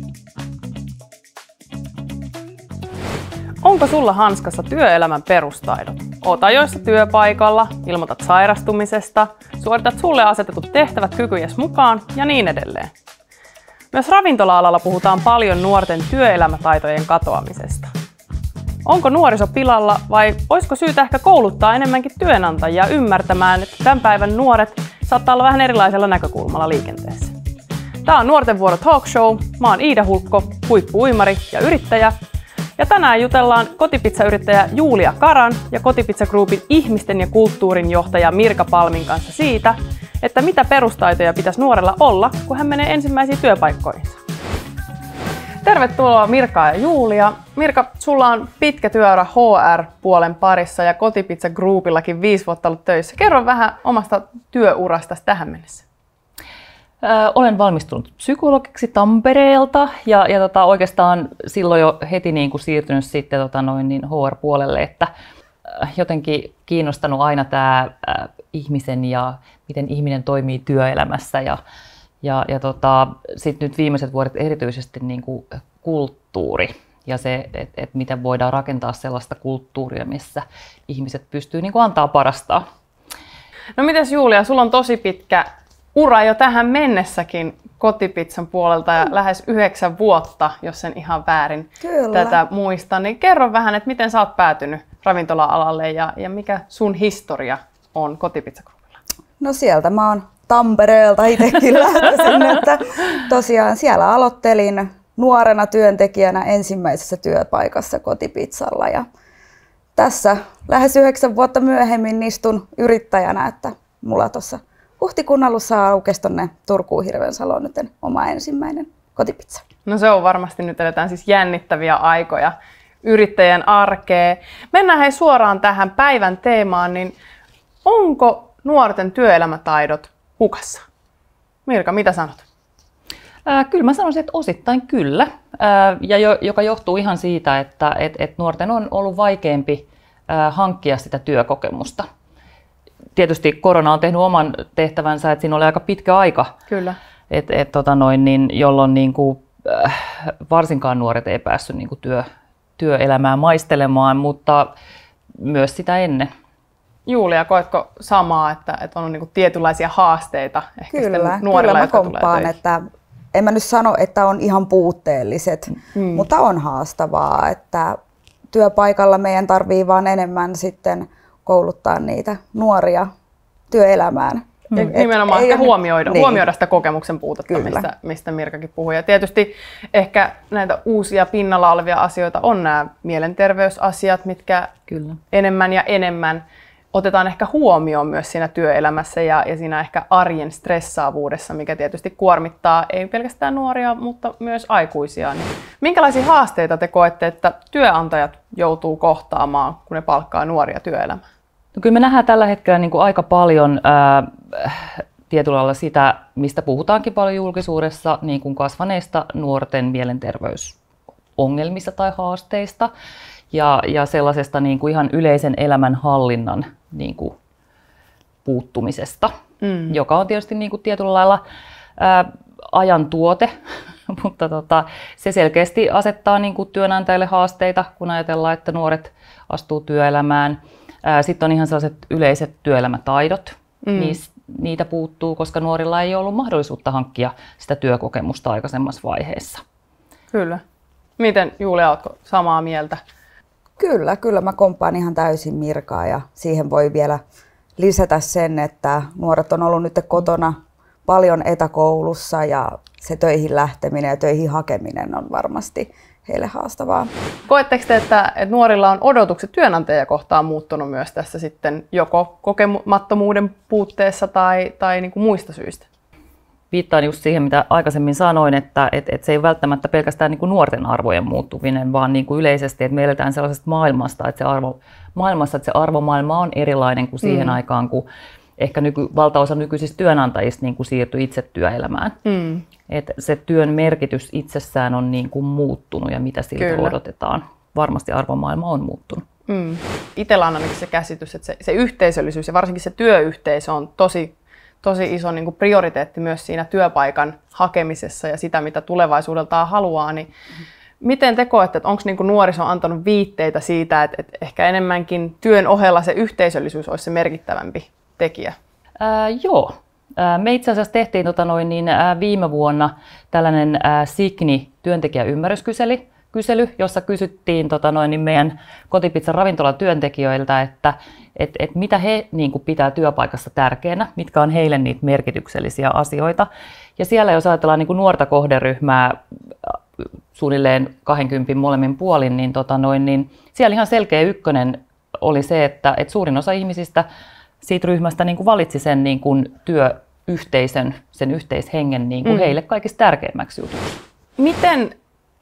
Onko sulla hanskassa työelämän perustaidot? Oot ajoissa työpaikalla, ilmoitat sairastumisesta, suoritat sulle asetetut tehtävät kykyjesi mukaan ja niin edelleen. Myös ravintola-alalla puhutaan paljon nuorten työelämätaitojen katoamisesta. Onko nuoriso pilalla vai olisiko syytä ehkä kouluttaa enemmänkin työnantajia ymmärtämään, että tämän päivän nuoret saattaa olla vähän erilaisella näkökulmalla liikenteessä? Tää on Nuorten vuoro Talk Show. Mä oon Iida Hulkko, huippu-uimari ja yrittäjä. Ja tänään jutellaan kotipizzayrittäjä Julia Karan ja Kotipizza Groupin ihmisten ja kulttuurin johtaja Mirka Palmin kanssa siitä, että mitä perustaitoja pitäisi nuorella olla, kun hän menee ensimmäisiin työpaikkoihinsa. Tervetuloa Mirka ja Julia. Mirka, sulla on pitkä työura HR-puolen parissa ja Kotipizza Groupillakin 5 vuotta ollut töissä. Kerro vähän omasta työurasta tähän mennessä. Olen valmistunut psykologiksi Tampereelta ja oikeastaan silloin jo heti niin kuin siirtynyt sitten HR-puolelle, että jotenkin kiinnostanut aina tämä ihmisen ja miten ihminen toimii työelämässä ja sitten nyt viimeiset vuodet erityisesti niin kuin kulttuuri ja se, että miten voidaan rakentaa sellaista kulttuuria, missä ihmiset pystyy niin kuin antaa parastaan. No mites Julia, sulla on tosi pitkä ura jo tähän mennessäkin Kotipizzan puolelta ja lähes 9 vuotta, jos en ihan väärin tätä muista. Niin kerro vähän, että miten sä oot päätynyt ravintola-alalle ja mikä sun historia on Kotipizza Groupilla? No sieltä mä oon Tampereelta itsekin lähtöisin, että tosiaan siellä aloittelin nuorena työntekijänä ensimmäisessä työpaikassa Kotipizzalla ja tässä lähes 9 vuotta myöhemmin istun yrittäjänä, että mulla tuossa huhtikuun alussa aukesi tuonne Turkuun Hirvensaloon nyt oma ensimmäinen kotipizza. No se on varmasti, nyt eletään siis jännittäviä aikoja yrittäjän arkeen. Mennään hei suoraan tähän päivän teemaan, niin onko nuorten työelämätaidot hukassa? Mirka, mitä sanot? Kyllä mä sanoisin, että osittain kyllä, joka johtuu ihan siitä, että nuorten on ollut vaikeampi hankkia sitä työkokemusta. Tietysti korona on tehnyt oman tehtävänsä, että siinä oli aika pitkä aika, kyllä. Jolloin niin kuin, varsinkaan nuoret ei päässyt niin kuin työelämään maistelemaan, mutta myös sitä ennen. Julia, koetko samaa, että on niin kuin tietynlaisia haasteita ehkä nuorilla, kyllä jotka mä komppaan, että en mä nyt sano, että on ihan puutteelliset, mutta on haastavaa, että työpaikalla meidän tarvii vaan enemmän sitten kouluttaa niitä nuoria työelämään. Ja nimenomaan ehkä huomioida sitä kokemuksen puutetta, mistä Mirkakin puhui. Ja tietysti ehkä näitä uusia pinnalla olevia asioita on nämä mielenterveysasiat, mitkä enemmän ja enemmän otetaan ehkä huomioon myös siinä työelämässä ja siinä ehkä arjen stressaavuudessa, mikä tietysti kuormittaa ei pelkästään nuoria, mutta myös aikuisia. Niin minkälaisia haasteita te koette, että työnantajat joutuu kohtaamaan, kun ne palkkaa nuoria työelämään? No kyllä me nähdään tällä hetkellä niin kuin aika paljon tietyllä lailla sitä, mistä puhutaankin paljon julkisuudessa, niin kuin kasvaneista nuorten mielenterveysongelmista tai haasteista ja sellaisesta niin kuin ihan yleisen elämänhallinnan niin kuin puuttumisesta, joka on tietysti niin kuin tietyllä lailla ajan tuote, mutta se selkeästi asettaa niin kuin työnantajille haasteita, kun ajatellaan, että nuoret astuu työelämään. Sitten on ihan sellaiset yleiset työelämätaidot, niitä puuttuu, koska nuorilla ei ollut mahdollisuutta hankkia sitä työkokemusta aikaisemmassa vaiheessa. Kyllä. Miten Julia, oletko samaa mieltä? Kyllä mä komppaan ihan täysin Mirkaa ja siihen voi vielä lisätä sen, että nuoret on ollut nyt kotona paljon etäkoulussa ja se töihin lähteminen ja töihin hakeminen on varmasti heille haastavaa. Koetteko te, että nuorilla on odotukset työnantajia kohtaan muuttunut myös tässä sitten joko kokemattomuuden puutteessa tai niin kuin muista syistä? Viittaan just siihen, mitä aikaisemmin sanoin, että se ei ole välttämättä pelkästään niin kuin nuorten arvojen muuttuminen, vaan niin kuin yleisesti, että me eletään sellaisesta maailmasta, että se arvomaailma on erilainen kuin siihen aikaan, kun ehkä valtaosa nykyisistä työnantajista niin kuin siirtyi itse työelämään. Että se työn merkitys itsessään on niin kuin muuttunut ja mitä siltä odotetaan. Varmasti arvomaailma on muuttunut. Itsellä on ainakin se käsitys, että se yhteisöllisyys ja varsinkin se työyhteisö on tosi iso niin kuin prioriteetti myös siinä työpaikan hakemisessa ja sitä, mitä tulevaisuudeltaan haluaa, niin miten te koette, että onko niin kuin nuoriso antanut viitteitä siitä, että ehkä enemmänkin työn ohella se yhteisöllisyys olisi se merkittävämpi tekijä? Joo. Me itse asiassa tehtiin viime vuonna tällainen Signi työntekijäymmärryskysely, jossa kysyttiin meidän Kotipizzan ravintolan työntekijöiltä, että mitä he niin kuin pitää työpaikassa tärkeänä, mitkä on heille niitä merkityksellisiä asioita. Ja siellä jos ajatellaan niin kuin nuorta kohderyhmää suunnilleen 20 molemmin puolin, niin siellä ihan selkeä ykkönen oli se, että suurin osa ihmisistä siitä ryhmästä niin kuin valitsi sen niin kuin työyhteisön, sen yhteishengen niin kuin heille kaikista tärkeimmäksi jutuksi. Miten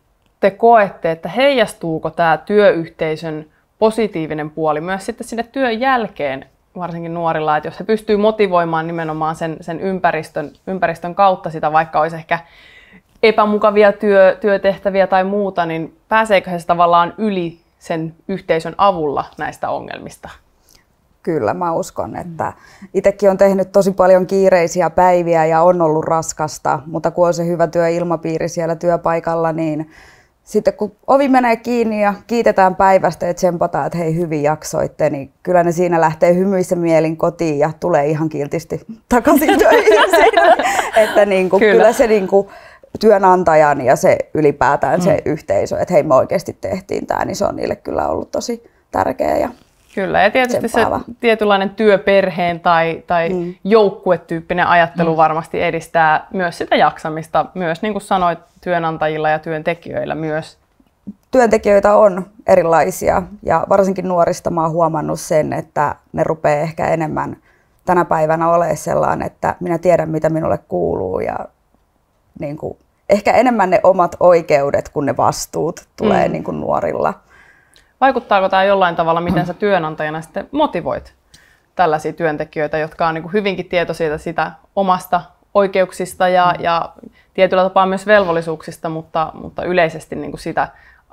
te koette, että heijastuuko tämä työyhteisön positiivinen puoli myös sitten sinne työn jälkeen, varsinkin nuorilla, että jos he pystyy motivoimaan nimenomaan sen ympäristön kautta sitä, vaikka olisi ehkä epämukavia työtehtäviä tai muuta, niin pääseekö he tavallaan yli sen yhteisön avulla näistä ongelmista? Kyllä, mä uskon, että itsekin on tehnyt tosi paljon kiireisiä päiviä ja on ollut raskasta, mutta kun on se hyvä työilmapiiri siellä työpaikalla, niin sitten kun ovi menee kiinni ja kiitetään päivästä ja tsempataan, että hei hyvin jaksoitte, niin kyllä ne siinä lähtee hymyissä mielin kotiin ja tulee ihan kiltisti takaisin töihin. Että niin kuin, kyllä se niin kuin työnantajan ja se ylipäätään se yhteisö, että hei me oikeasti tehtiin tämä, niin se on niille kyllä ollut tosi tärkeä. Ja kyllä, ja tietysti se tietynlainen työperheen tai joukkuetyyppinen ajattelu varmasti edistää myös sitä jaksamista, myös niin kuin sanoit, työnantajilla ja työntekijöillä myös. Työntekijöitä on erilaisia ja varsinkin nuorista mä oon huomannut sen, että ne rupeaa ehkä enemmän tänä päivänä olemaan sellainen, että minä tiedän mitä minulle kuuluu ja niin kuin, ehkä enemmän ne omat oikeudet kuin ne vastuut tulee niin kuin nuorilla. Vaikuttaako tämä jollain tavalla, miten sä työnantajana sitten motivoit tällaisia työntekijöitä, jotka on niin kuin hyvinkin tietoisia sitä omasta oikeuksista ja tietyllä tapaa myös velvollisuuksista, mutta yleisesti niin kuin sitä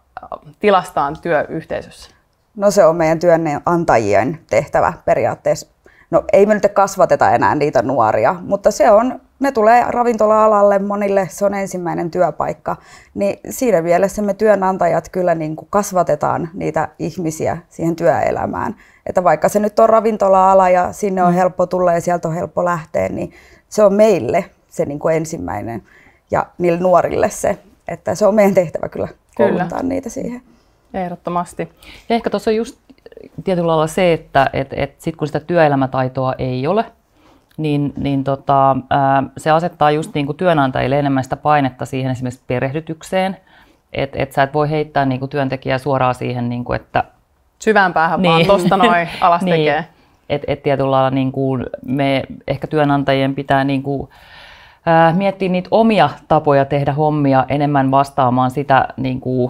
tilastaan työyhteisössä? No se on meidän työnantajien tehtävä periaatteessa. No ei me nyt kasvateta enää niitä nuoria, mutta ne tulee ravintola-alalle monille, se on ensimmäinen työpaikka. Niin siinä mielessä me työnantajat kyllä niin kuin kasvatetaan niitä ihmisiä siihen työelämään. Että vaikka se nyt on ravintola-ala ja sinne on helppo tulla ja sieltä on helppo lähteä, niin se on meille se niin kuin ensimmäinen ja niille nuorille se, että se on meidän tehtävä kyllä kouluttaa niitä siihen. Ehdottomasti. Ja ehkä tuossa on just tietyllä lailla se, että sit kun sitä työelämätaitoa ei ole, niin se asettaa just niin kuin työnantajille enemmän sitä painetta siihen esimerkiksi perehdytykseen, että sä et voi heittää niin kuin työntekijää suoraan siihen, niin kuin, että syvään päähän vaan tosta noin alas tekee. Et tietyllä lailla niin kuin me ehkä työnantajien pitää niin kuin, miettiä niitä omia tapoja tehdä hommia enemmän vastaamaan sitä, niin kuin,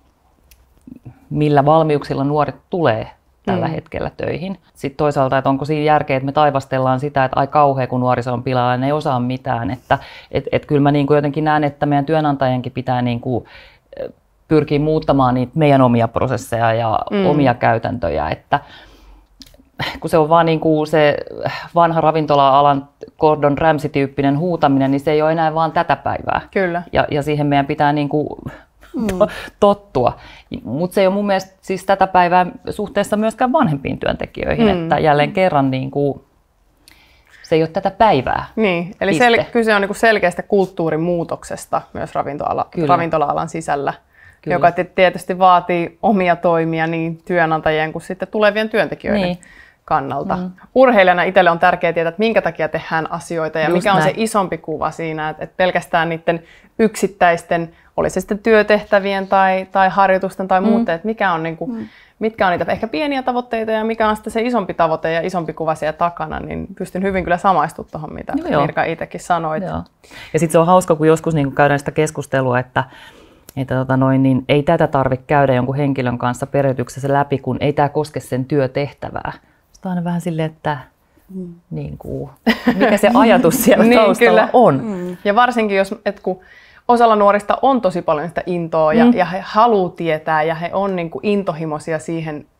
millä valmiuksilla nuoret tulee tällä hetkellä töihin. Sitten toisaalta, että onko siinä järkeä, että me taivastellaan sitä, että ai kauhea, kun nuoriso on pilalla ja ne ei osaa mitään. Että kyllä mä niin kuin jotenkin näen, että meidän työnantajienkin pitää niin kuin pyrkiä muuttamaan niitä meidän omia prosesseja ja omia käytäntöjä. Että kun se on vaan niin kuin se vanha ravintola-alan Gordon Ramsay-tyyppinen huutaminen, niin se ei ole enää vaan tätä päivää. Kyllä. Ja siihen meidän pitää niin kuin tottua. Mutta se ei ole mun mielestä siis tätä päivää suhteessa myöskään vanhempiin työntekijöihin, että jälleen kerran niin kuin, se ei ole tätä päivää. Niin, eli kyse on niin kuin selkeästä kulttuurin muutoksesta myös ravintola-alan sisällä, kyllä, joka tietysti vaatii omia toimia niin työnantajien kuin sitten tulevien työntekijöiden kannalta. Urheilijana itselle on tärkeää tietää, että minkä takia tehdään asioita ja just mikä on se isompi kuva siinä, että pelkästään niiden yksittäisten, oli se sitten työtehtävien tai harjoitusten tai muuten, että mikä on, niin kuin, mitkä on niitä ehkä pieniä tavoitteita ja mikä on sitten se isompi tavoite ja isompi kuva siellä takana, niin pystyn hyvin kyllä samaistumaan tuohon, mitä Mirka itsekin sanoit. Joo. Ja sitten se on hauska, kun joskus niin kun käydään sitä keskustelua, että niin ei tätä tarvitse käydä jonkun henkilön kanssa perehdytyksessä läpi, kun ei tämä koske sen työtehtävää. Sitten on aina vähän silleen, että niin kuin, mikä se ajatus siellä taustalla on. Ja varsinkin, kun osalla nuorista on tosi paljon sitä intoa ja he haluaa tietää ja he on niin kuin intohimoisia siihen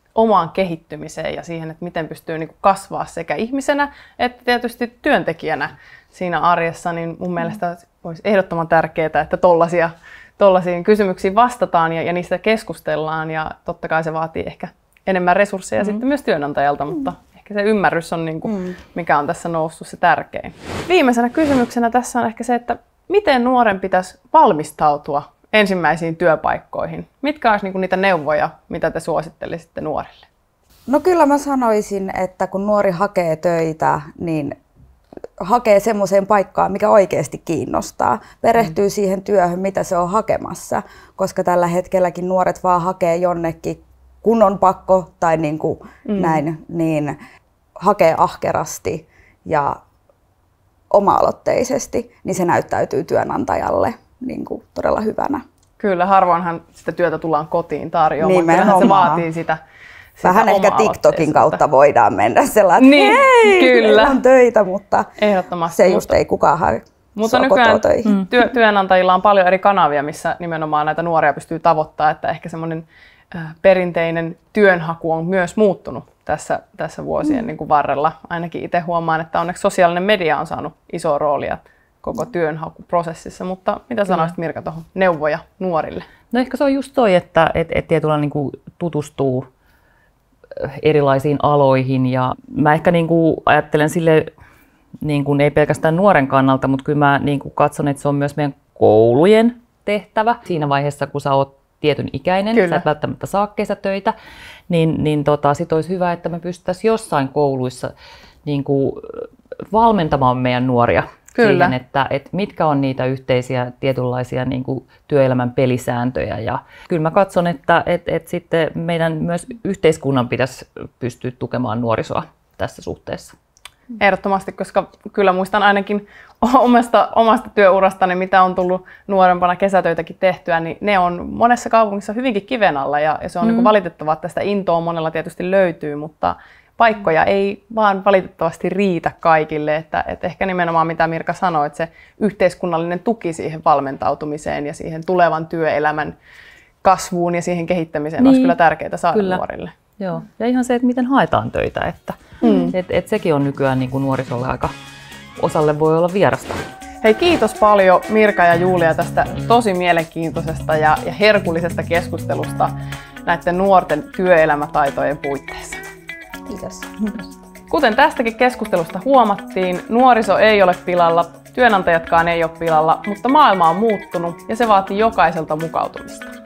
omaan kehittymiseen ja siihen, että miten pystyy niin kuin kasvaa sekä ihmisenä että tietysti työntekijänä siinä arjessa, niin mun mielestä olisi ehdottoman tärkeää, että tollaisiin kysymyksiin vastataan ja niistä keskustellaan, ja totta kai se vaatii ehkä enemmän resursseja sitten myös työnantajalta, mutta ehkä se ymmärrys on, niin kuin, mikä on tässä noussut se tärkein. Viimeisenä kysymyksenä tässä on ehkä se, että miten nuoren pitäisi valmistautua ensimmäisiin työpaikkoihin? Mitkä olisi niitä neuvoja, mitä te suosittelisitte nuorille? No kyllä mä sanoisin, että kun nuori hakee töitä, niin hakee semmoiseen paikkaan, mikä oikeasti kiinnostaa. Perehtyy siihen työhön, mitä se on hakemassa, koska tällä hetkelläkin nuoret vaan hakee jonnekin, kun on pakko tai näin, niin hakee ahkerasti ja oma-aloitteisesti, niin se näyttäytyy työnantajalle todella hyvänä. Kyllä, harvoinhan sitä työtä tullaan kotiin tarjoamaan. Nimenomaan. Se vaatii sitä vähän ehkä TikTokin kautta voidaan mennä sellainen, niin, hei, kyllä. on töitä, mutta ehdottomasti, se just ei kukaan hae. Mutta nykyään työnantajilla on paljon eri kanavia, missä nimenomaan näitä nuoria pystyy tavoittamaan, että ehkä semmoinen perinteinen työnhaku on myös muuttunut tässä vuosien niin kuin varrella. Ainakin itse huomaan, että onneksi sosiaalinen media on saanut isoa roolia koko työnhakuprosessissa, mutta mitä sanoisit Mirka tuohon neuvoja nuorille? No ehkä se on just toi, että tietyllä niin kuin tutustuu erilaisiin aloihin, ja mä ehkä niin kuin ajattelen sille niin kuin ei pelkästään nuoren kannalta, mutta kyllä mä niin kuin katson, että se on myös meidän koulujen tehtävä siinä vaiheessa, kun sä oot tietyn ikäinen, kyllä. Sä et välttämättä saa kesätöitä, niin sit olisi hyvä, että me pystyttäisiin jossain kouluissa niin kuin valmentamaan meidän nuoria kyllä. siihen, että mitkä on niitä yhteisiä tietynlaisia niin kuin työelämän pelisääntöjä. Ja kyllä mä katson, että sitten meidän myös yhteiskunnan pitäisi pystyä tukemaan nuorisoa tässä suhteessa. Ehdottomasti, koska kyllä muistan ainakin omasta työurastani, mitä on tullut nuorempana kesätöitäkin tehtyä, niin ne on monessa kaupungissa hyvinkin kiven alla, ja se on niin kuin valitettavaa, että tästä intoa monella tietysti löytyy, mutta paikkoja ei vaan valitettavasti riitä kaikille, että ehkä nimenomaan mitä Mirka sanoi, että se yhteiskunnallinen tuki siihen valmentautumiseen ja siihen tulevan työelämän kasvuun ja siihen kehittämiseen olisi kyllä tärkeää saada nuorille. Joo, ja ihan se, että miten haetaan töitä, että sekin on nykyään niin kuin nuorisolle aika osalle voi olla vierasta. Hei, kiitos paljon Mirka ja Julia tästä tosi mielenkiintoisesta ja herkullisesta keskustelusta näiden nuorten työelämätaitojen puitteissa. Kiitos. Kuten tästäkin keskustelusta huomattiin, nuoriso ei ole pilalla, työnantajatkaan ei ole pilalla, mutta maailma on muuttunut ja se vaatii jokaiselta mukautumista.